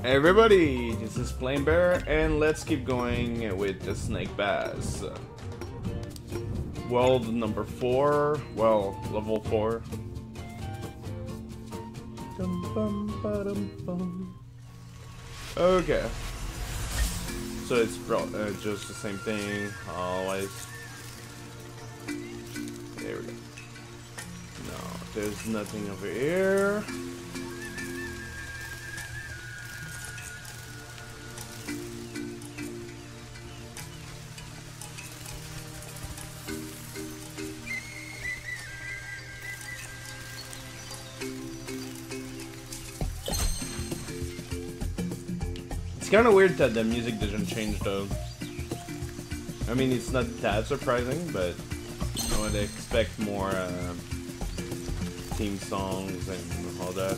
Everybody, this is Plain Bear, and let's keep going with the Snake Bass. World number 4, well, level 4. Okay. So it's just the same thing, always. There we go. No, there's nothing over here. It's kind of weird that the music doesn't change though. I mean, it's not that surprising, but I would expect more theme songs and all that.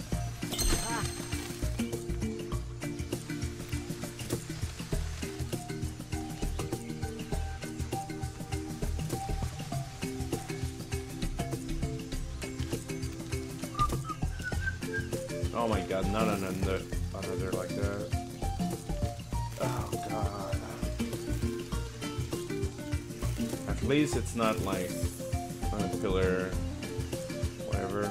Oh my god, not another like that. Oh god. At least it's not like on a pillar, whatever.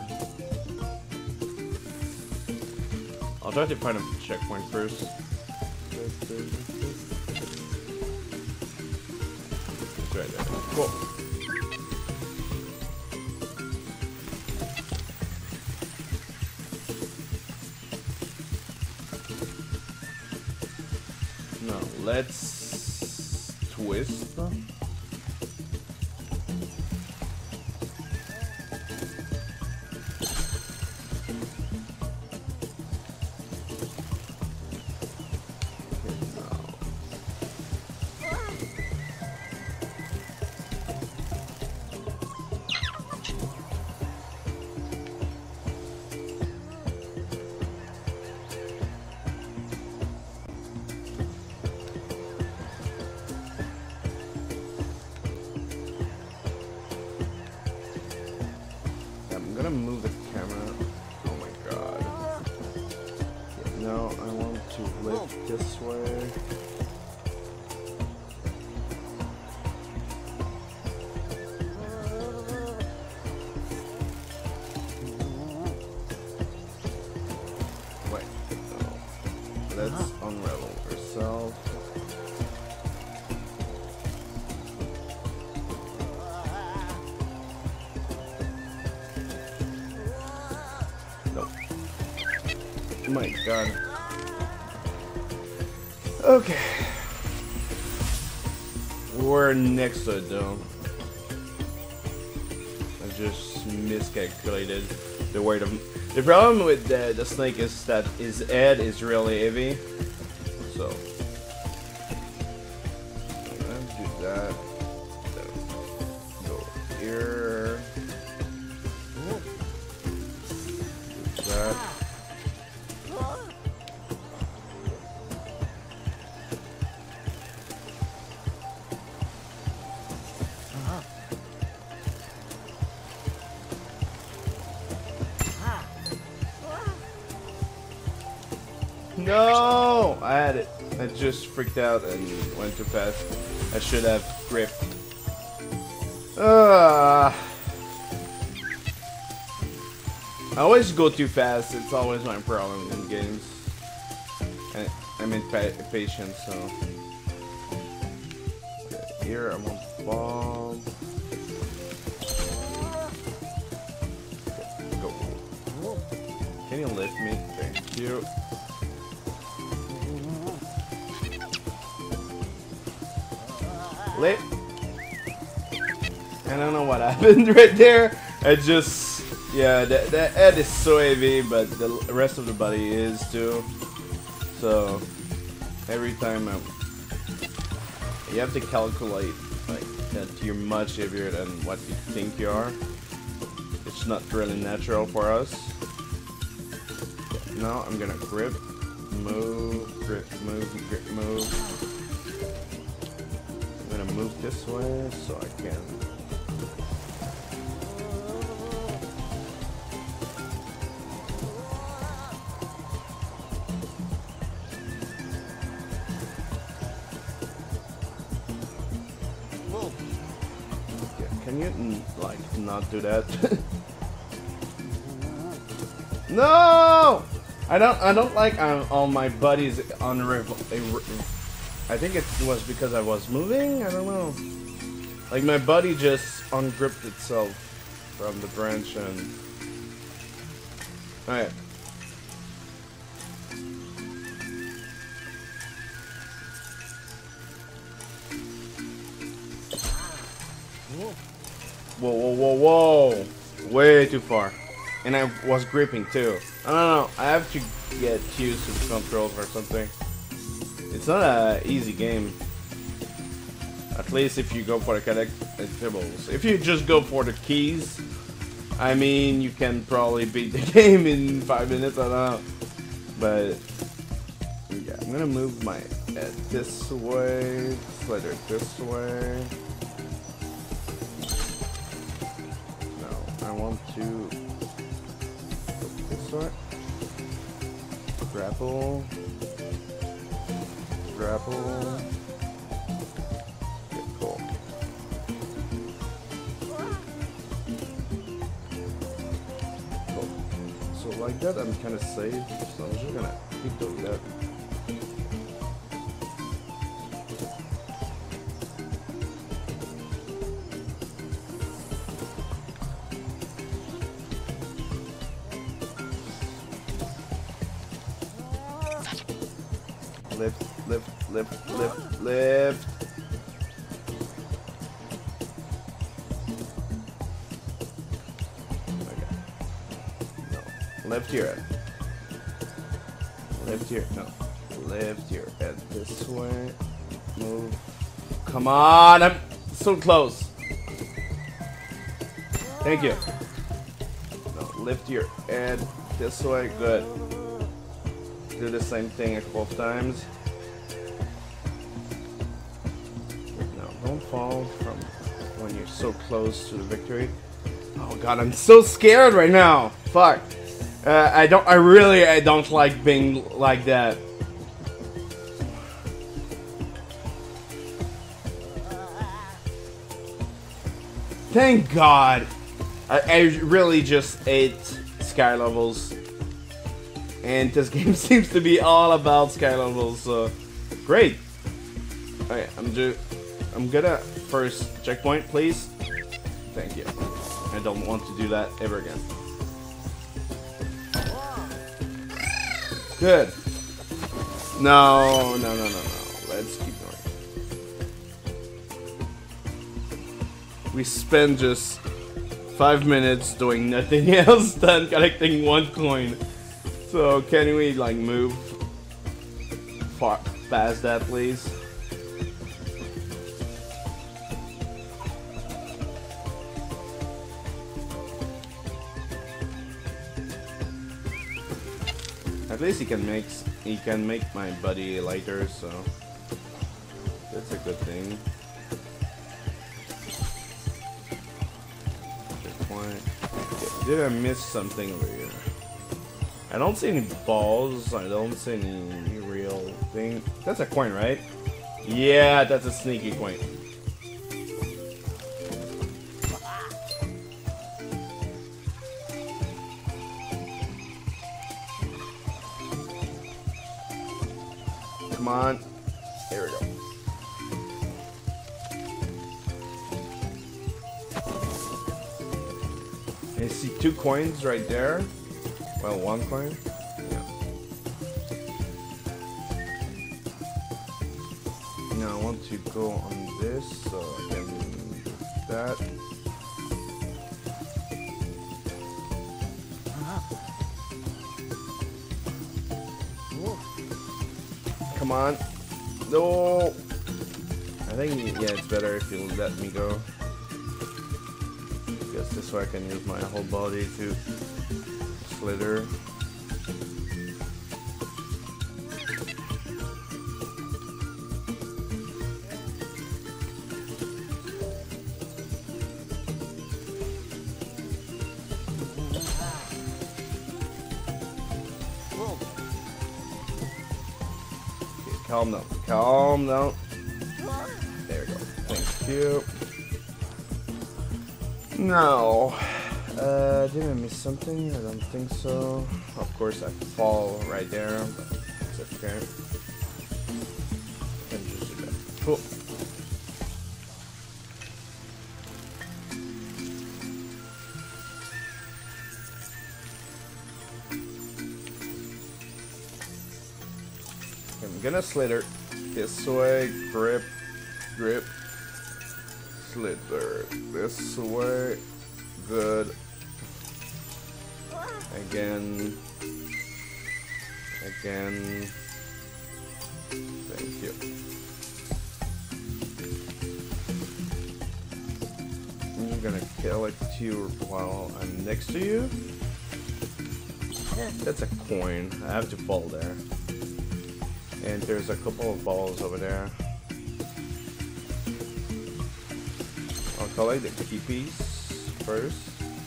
I'll try to find a checkpoint first. It's right there. Cool. No, let's twist. I'm gonna move the camera. Oh my god. Yeah, no, I want to lift this way. Wait, no. Let's unravel ourselves. My god. Okay. We're next to it though. I just miscalculated the weight of. The problem with the snake is that his head is really heavy. So I'm gonna do that. Go here. Do that. No! I had it. I just freaked out and went too fast. I should have gripped. I always go too fast. It's always my problem in games. I'm impatient, so. Okay, here I want bomb. Okay, go. Can you lift me? Thank you. Lit. I don't know what happened right there. I just, yeah, the head is so heavy, but the rest of the body is too. So every time you have to calculate like that you're much heavier than what you think you are. It's not really natural for us. Okay, now I'm gonna grip, move, grip, move, grip, move. I'm gonna move this way so I can. Can you like not do that? No! I don't like all my buddies on I think it was because I was moving. I don't know. Like my buddy just ungripped itself from the branch and. Alright. Whoa, whoa, whoa, whoa! Way too far. And I was gripping too. I don't know. I have to get used to the controls or something. It's not an easy game. At least if you go for the collectibles. If you just go for the keys, I mean, you can probably beat the game in 5 minutes. I don't know. But yeah, I'm gonna move my head this way, slider this way. No, I want to go this way. Grapple. Grapple. Okay, cool. Cool. So like that, I'm kind of safe. So I'm just gonna keep doing that. Lift, lift, lift, lift, lift. Okay. No. Lift your head. Lift your no. Lift your head this way. Move. Come on, I'm so close. Thank you. No, lift your head this way. Good. Do the same thing a couple of times. No, don't fall from when you're so close to the victory. Oh god, I'm so scared right now. Fuck. I don't like being like that. Thank god. I really just ate sky levels. And this game seems to be all about sky levels, so great. Okay, I'm gonna first checkpoint, please. Thank you. I don't want to do that ever again. Good. No. Let's keep going. We spend just 5 minutes doing nothing else than collecting 1 coin. So can we like move far past that, please? At least he can make my buddy lighter, so that's a good thing. Good point. Okay, did I miss something over here? I don't see any balls, I don't see any real thing. That's a coin, right? Yeah, that's a sneaky coin. Come on. There we go. I see 2 coins right there. Well, 1 coin. Yeah. Now I want to go on this, so I can do that. Come on. No. I think, yeah, it's better if you let me go. Because this way I can use my whole body to slither. Calm down. Calm down. There we go. Thank you. No. Did I miss something? I don't think so. Of course, I fall right there, but it's okay. I can just do that. Cool. I'm gonna slither this way, grip, grip, slither this way, good. Again, again, thank you. I'm gonna collect you while I'm next to you. That's a coin, I have to fall there. And there's a couple of balls over there. I'll collect the key piece first.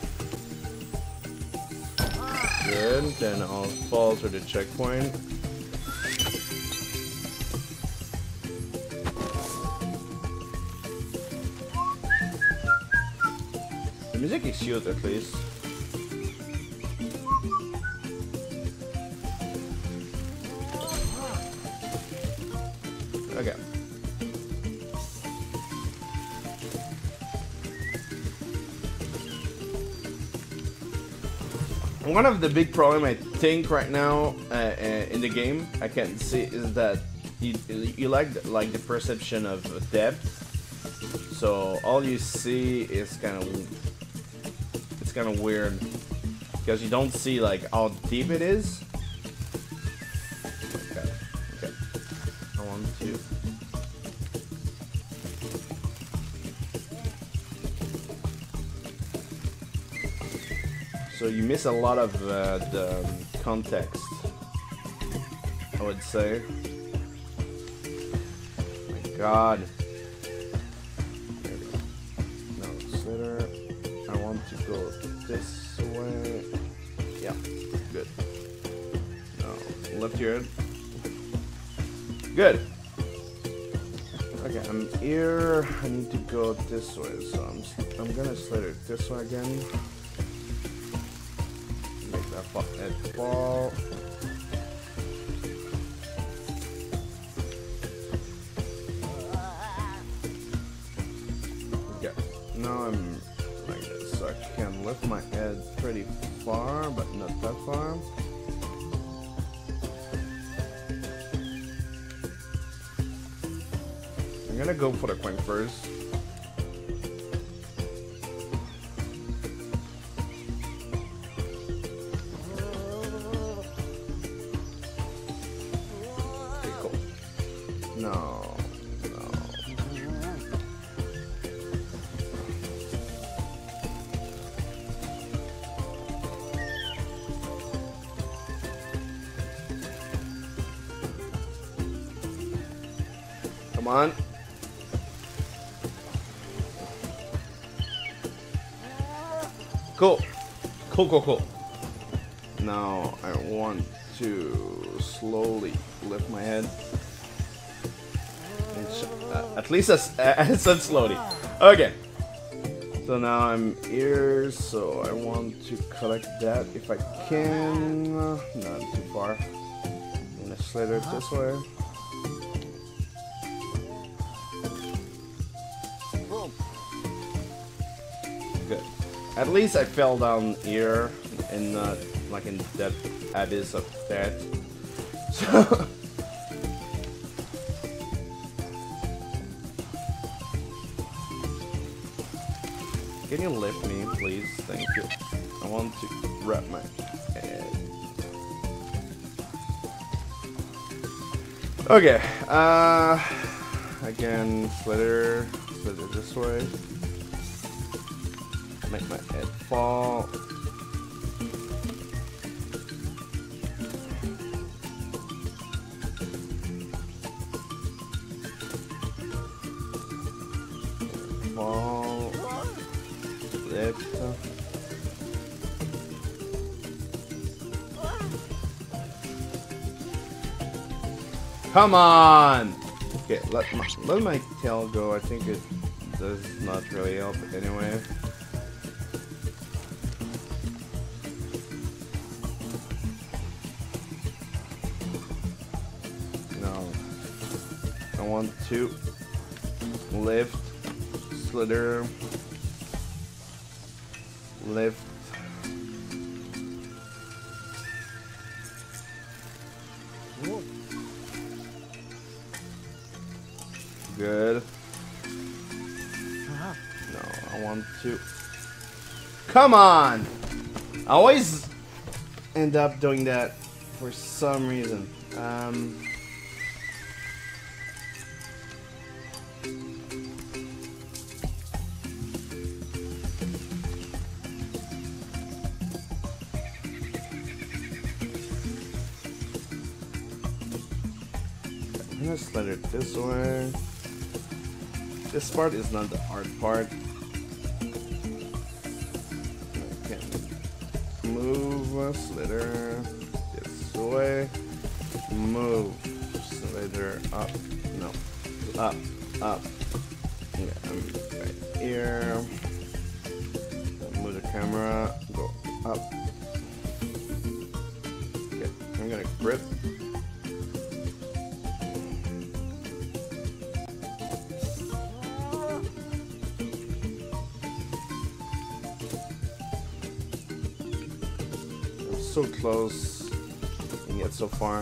Good, then I'll fall to the checkpoint. The music is cute at least. Okay. One of the big problem I think right now in the game I can see is that you like the perception of depth. So all you see is kind of weird because you don't see like how deep it is. Okay, okay. I want to. So you miss a lot of the context, I would say. Oh my God. There we go. No, slither. I want to go this way. Yeah, good. No, left here. Good. Okay, I'm here. I need to go this way, so I'm gonna slither this way again. That ball. Okay, now I'm like this, so I can lift my head pretty far, but not that far. I'm gonna go for the coin first. No, no. Come on. Cool. Cool, cool, cool. Now I want to slowly lift my head. At least I said slowly. Okay. So now I'm here, so I want to collect that if I can. Not too far. I'm gonna slither it this way. Good. At least I fell down here and not like in that abyss of death. So. Can you lift me, please? Thank you. I want to wrap my head. Okay. Again, slither this way. Make my head fall. Fall. Lift. Come on! Okay, let my tail go. I think it does not really help anyway. I want to lift, slither, lift. Good. No, I want to. Come on! I always end up doing that for some reason. I'm gonna slide it this way. This part is not the hard part. I can move a slither this way. Move slither up. No. Up. Up. Yeah, I'm right here. Move the camera. Go up. Okay, I'm gonna grip. So close and yet so far.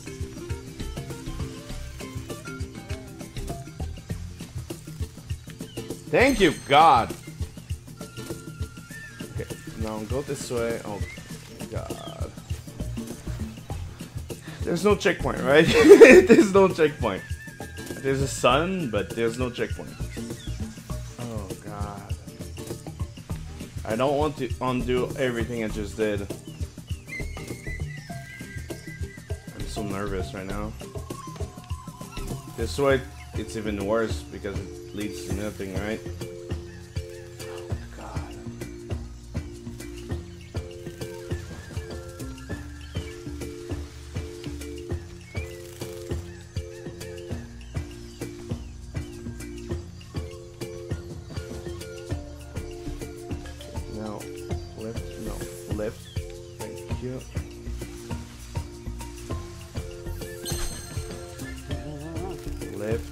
Thank you, God. Okay, now go this way. Oh, God. There's no checkpoint, right? There's no checkpoint. There's a sun, but there's no checkpoint. Oh, God. I don't want to undo everything I just did. So nervous right now. This way it's even worse because it leads to nothing, right? Oh God. No, lift, no, lift. Thank you. Lift.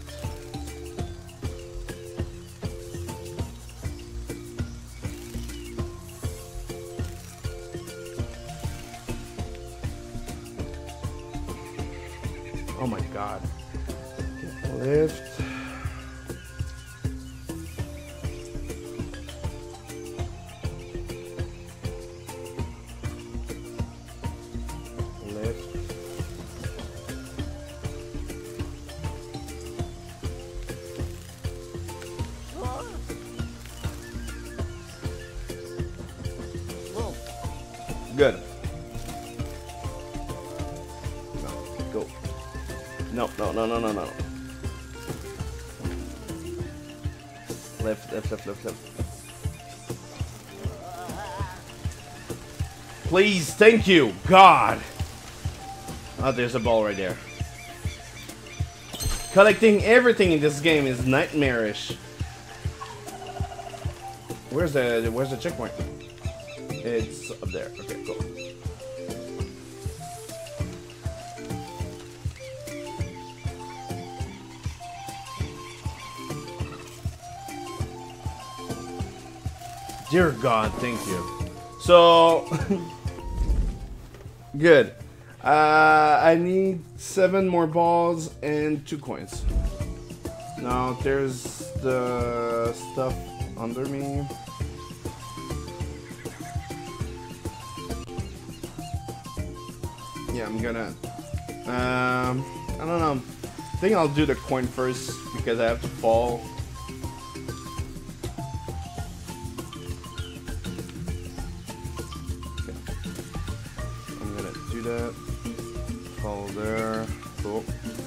Oh my God. Lift. Lift. Good. No, go. No, no, no, no, no, no. Left, left, left, left, left. Please, thank you, God. Oh, there's a ball right there. Collecting everything in this game is nightmarish. Where's the checkpoint? It's up there. Okay, go. Dear God, thank you. So good. I need 7 more balls and 2 coins. Now there's the stuff under me. Yeah, I'm gonna, I don't know. I think I'll do the coin first because I have to fall. Okay. I'm gonna do that. Fall there. Cool.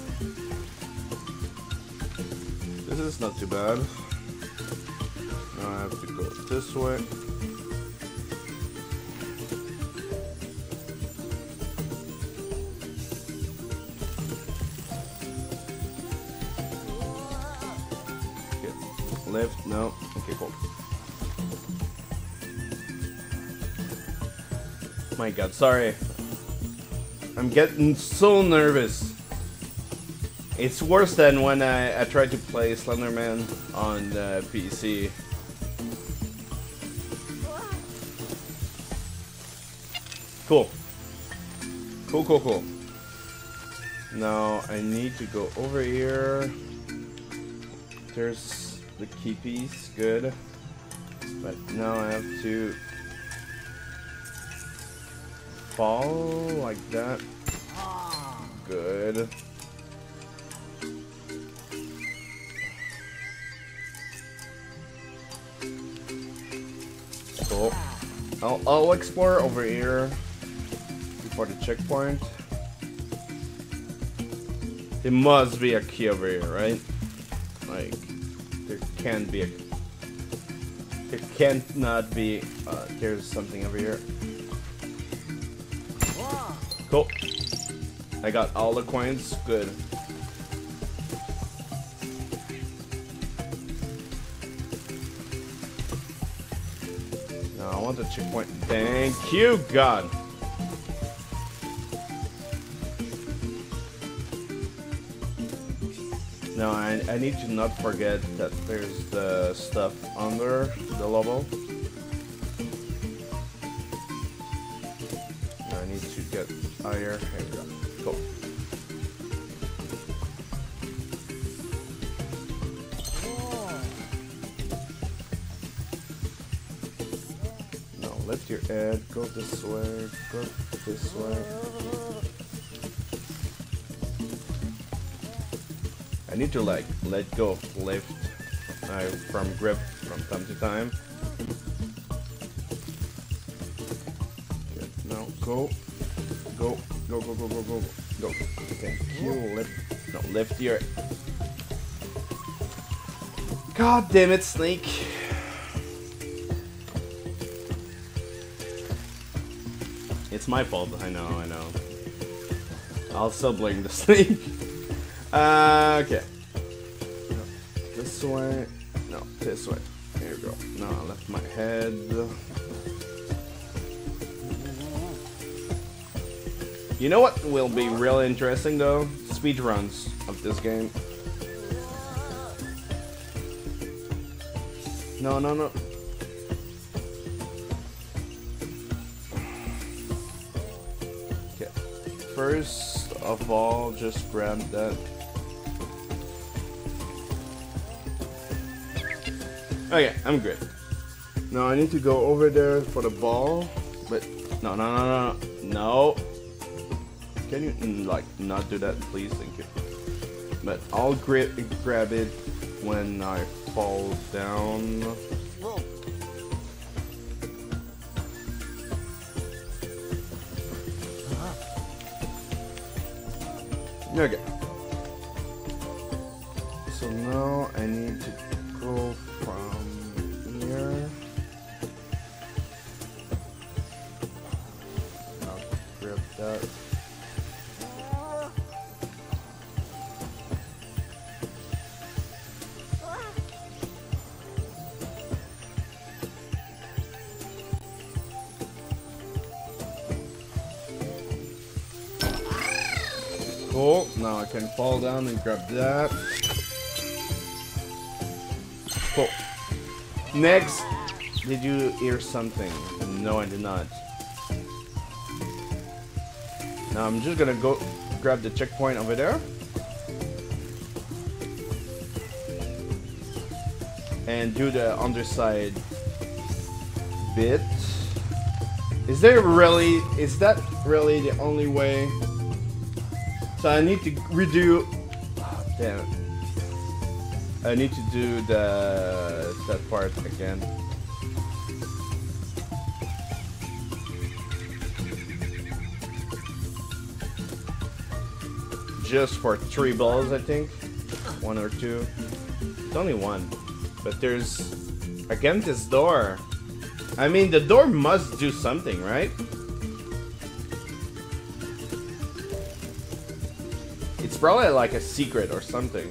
This is not too bad. Now I have to go this way. Left, no. Okay, cool. My God, sorry. I'm getting so nervous. It's worse than when I tried to play Slenderman on the PC. Cool. Cool. Now I need to go over here. There's the key piece, good. But now I have to fall like that. Good. Cool. I'll explore over here before the checkpoint. There must be a key over here, right? Like, there can't be a... There can't not be... there's something over here. Cool. I got all the coins. Good. Now I want the checkpoint. Thank you, God. Now I need to not forget that there's the stuff under the level. Now I need to get higher. Here we go. Cool. Now lift your head. Go this way. Go this way. I need to like let go of lift from grip from time to time. Okay, now go. Thank you. Lift your. God damn it, Snake. It's my fault. I know. I'll still blame the Snake. Okay. No, this way. No, this way. Here we go. No, I left my head. You know what will be really interesting though? Speedruns of this game. No. Okay. First of all, just grab that. Okay, I'm good. Now I need to go over there for the ball, but no. Can you like not do that, please? Thank you. But I'll grab it when I fall down. Okay. So now I need to go from here. I'll grab that. Cool. Now I can fall down and grab that. Cool. Next, did you hear something? No, I did not. Now I'm just gonna go grab the checkpoint over there. And do the underside bit. Is that really the only way? So I need to redo. Oh, damn it. I need to do that part again. Just for 3 balls, I think. 1 or 2. It's only 1. But there's again this door. I mean, the door must do something, right? It's probably like a secret or something.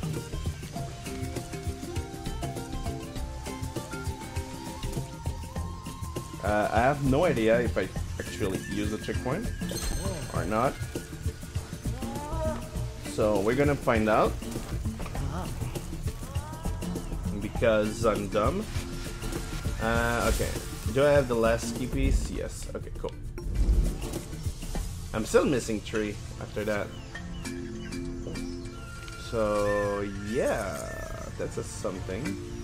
I have no idea if I actually use a checkpoint or not. So we're gonna find out. Because I'm dumb. Okay. Do I have the last key piece? Yes. Okay, cool. I'm still missing 3 after that. So yeah, that's a something.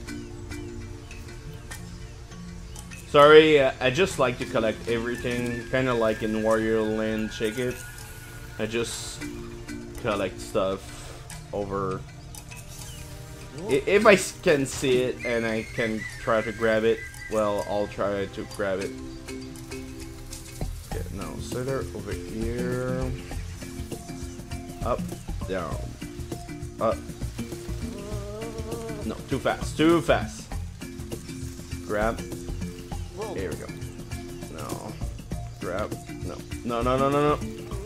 Sorry, I just like to collect everything, kind of like in Warrior Land Shake It. I just collect stuff over. If I can see it and I can try to grab it, well, I'll try to grab it. Okay, now Slither over here. Up, down, up. No, too fast, too fast. Grab. Here we go. No. Grab. No. No, no, no, no, no.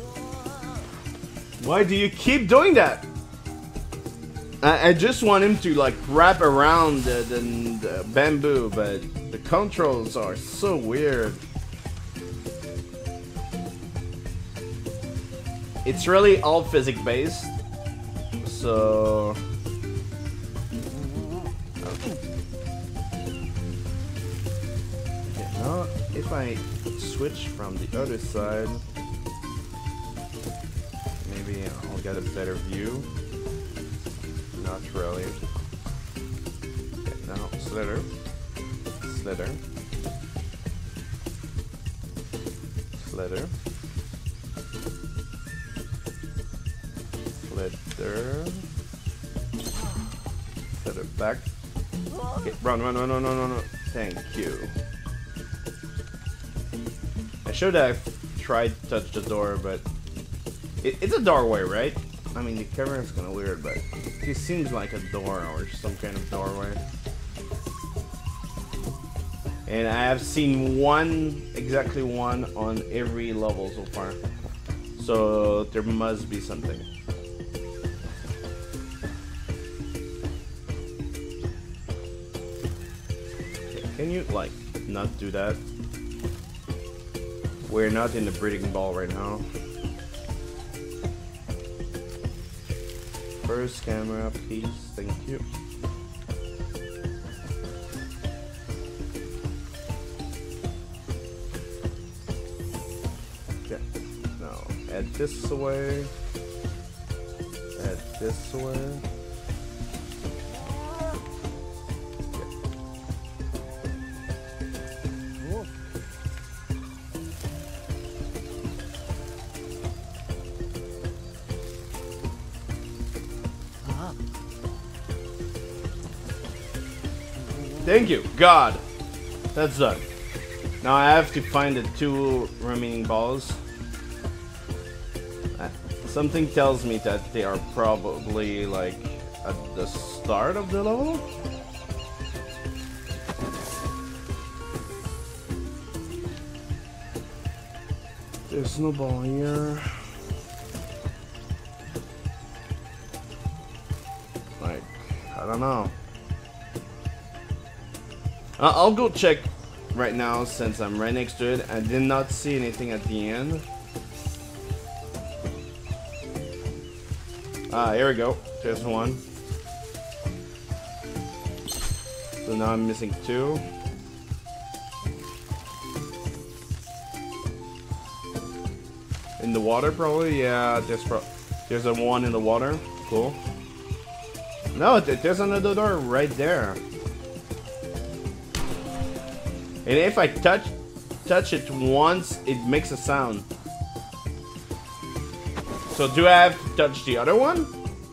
Why do you keep doing that? I just want him to like wrap around the bamboo, but the controls are so weird. It's really all physics based, so. Okay, now if I switch from the other side, maybe I'll get a better view. Not really. Okay, now Slither. Slither. Slither. Slither. Slither back. Okay, run, run, run, run, run, run, run. Thank you. I should have tried to touch the door, but it's a doorway, right? I mean, the camera is kind of weird, but it seems like a door or some kind of doorway. And I have seen exactly one on every level so far. So there must be something. Okay, can you, like, not do that? We're not in the breeding ball right now. First camera, please. Thank you. Okay. Now add this away. Add this away. Thank you, God. That's done. Now I have to find the 2 remaining balls. Something tells me that they are probably like at the start of the level. There's no ball here. Like, I don't know. I'll go check right now since I'm right next to it. I did not see anything at the end. Ah, here we go. There's 1. So now I'm missing 2. In the water, probably? Yeah, there's a 1 in the water. Cool. No, there's another door right there. And if I touch it once, it makes a sound. So do I have to touch the other one?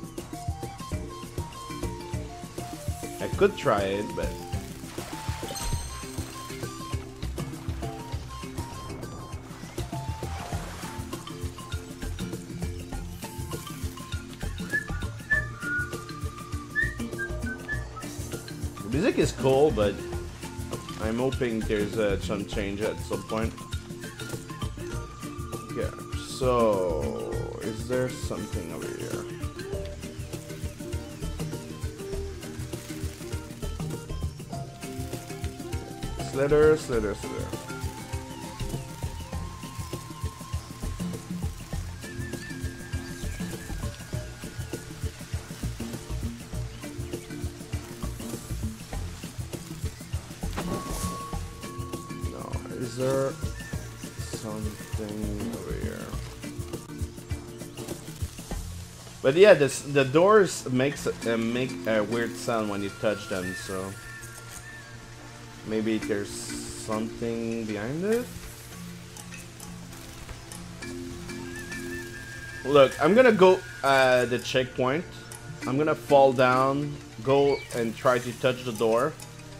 I could try it, but... The music is cool, but... I'm hoping there's some change at some point. Yeah, so is there something over here? Slither, Slither, Slither. Is there something over here? But yeah, the doors make a weird sound when you touch them, so maybe there's something behind it. Look, I'm gonna go the checkpoint. I'm gonna fall down, go and try to touch the door.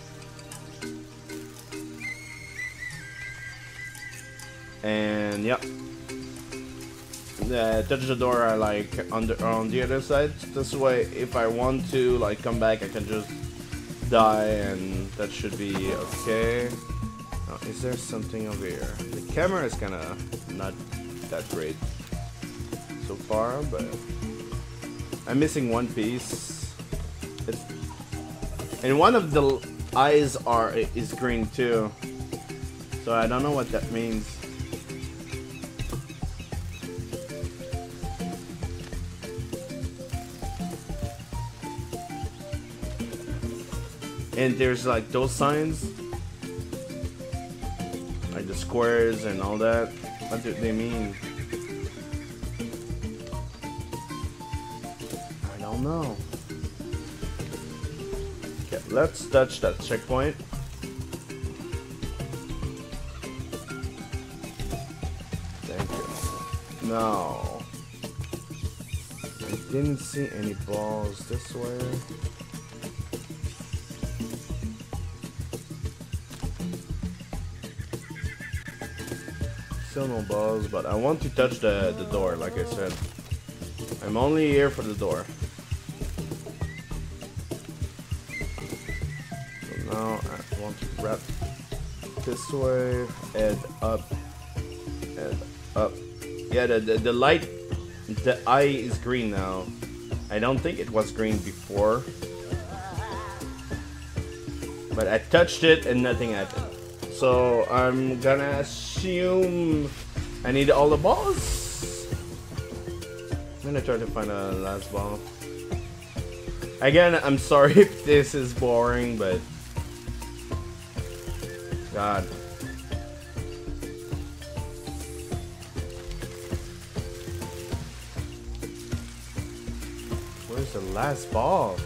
And yeah, touch the door like on the other side. This way, if I want to like come back, I can just die, and that should be okay. Oh, is there something over here? The camera is kind of not that great so far, but I'm missing one piece. And one of the eyes is green too, so I don't know what that means. And there's like those signs, like the squares and all that. What do they mean? I don't know. Okay, let's touch that checkpoint. Thank you. No. I didn't see any balls this way. Still no balls, but I want to touch the door, like I said. I'm only here for the door. So now I want to grab this way, head up, head up. Yeah, the light, the eye is green now. I don't think it was green before. But I touched it and nothing happened. So I'm gonna assume I need all the balls. I'm gonna try to find a last ball. Again, I'm sorry if this is boring, but God. Where's the last ball?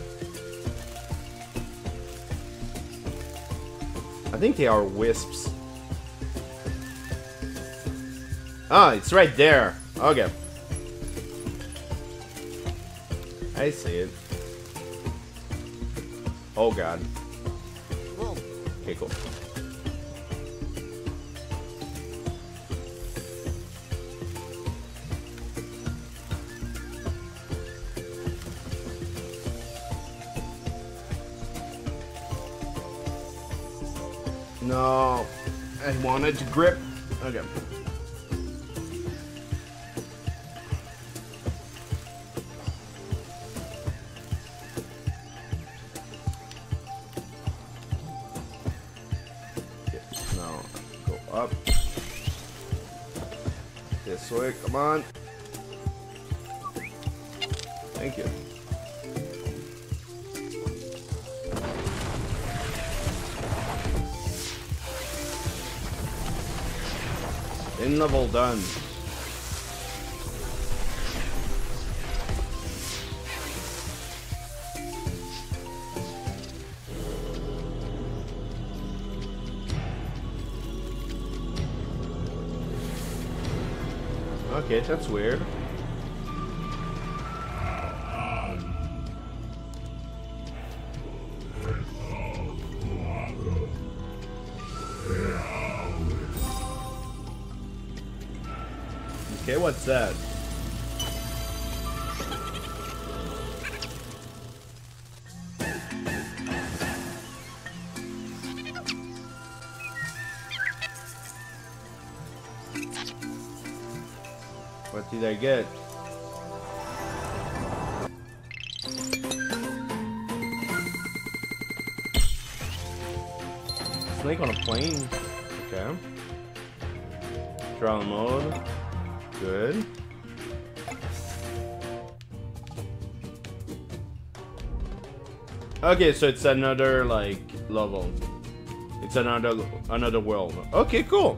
I think they are wisps. Ah, it's right there. Okay. I see it. Oh God. Okay, cool. No, I wanted to grip. Okay. Now go up. This way, come on. Thank you. In level done. Okay, that's weird. Okay, what's that? What did I get? Snake on a plane. Okay. Trial mode. Good. Okay, so it's another like level. It's another world. Okay, cool.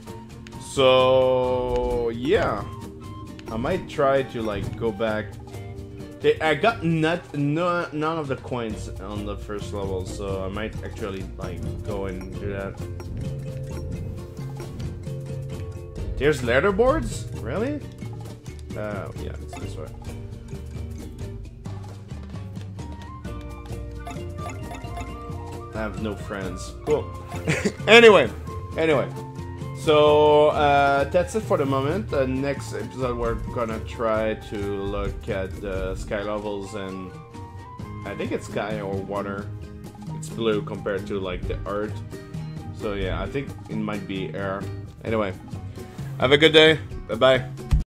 So yeah, I might try to like go back. I got none of the coins on the first level, so I might actually like go and do that. There's leaderboards? Really? Yeah, it's this way. I have no friends. Cool. Anyway. So that's it for the moment. Next episode we're gonna try to look at the sky levels, and I think it's sky or water. It's blue compared to like the earth. So yeah, I think it might be air. Anyway, have a good day. Bye bye.